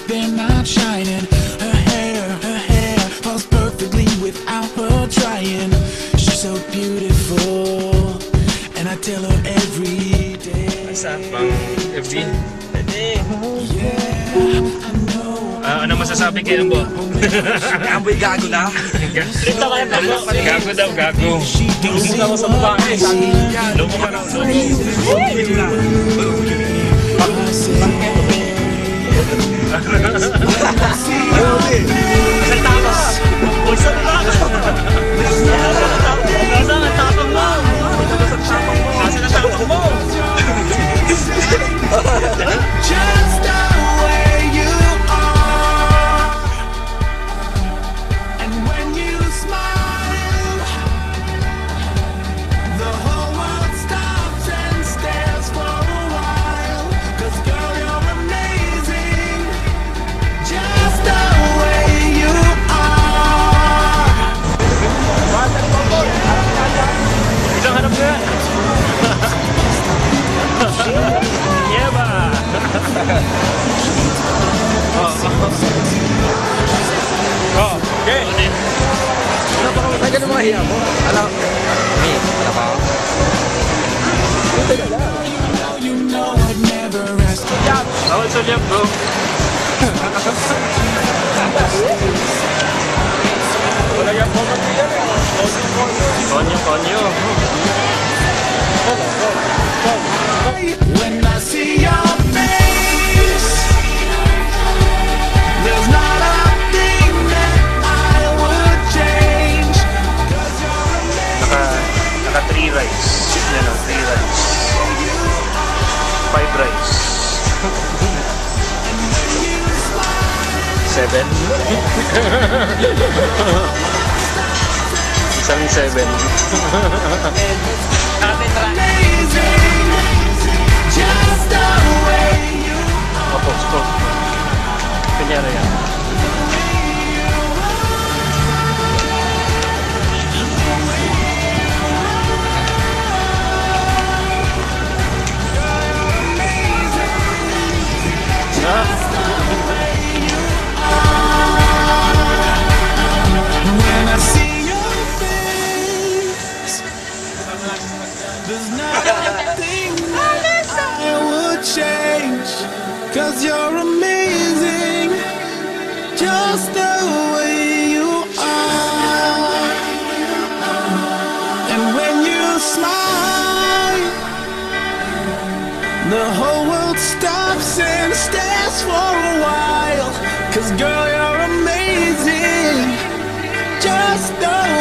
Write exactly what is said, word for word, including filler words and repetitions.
they're not shining. Her hair, her hair falls perfectly without her trying. She's so beautiful, and I tell her every day. Asa bang F B? Yeah, I know. Ah, ano masasabi kay Ambo? Ambo'y gago na. Lito ka na Ambo. Gago daw, gago. Lubog na ako sa mukha eh. Lubog ka na ako. Isang tapos. Isang tapos. Nasaan ang tapang mo? Nasaan ang tapang mo? Just the way you are, and when you smile, the whole world stops and stares for a while. 'Cause girl, you're amazing, just the way you are. Isang hanap ko yan. Yeah ba? Oh, oh, okay. Ay, ganun mga hiya mo. Alam, May, wala pa ako. You know I'd never ask you. Bawal sa liyak, bro. Wala yan po mag yan. Konyo, konyo. When I see your face, there's not a thing that I would change. 'Cause you're amazing. Naka, naka three rice. Yan o, three rice. Five rice. Seven. Isang seven. Amazing, just the way you Opo, stop. Kanyara yan. When I see your face, there's nothing that I would change. 'Cause you're amazing, just the way you are. And when you smile, the whole world stops and stares for a while. 'Cause girl, you're amazing, just the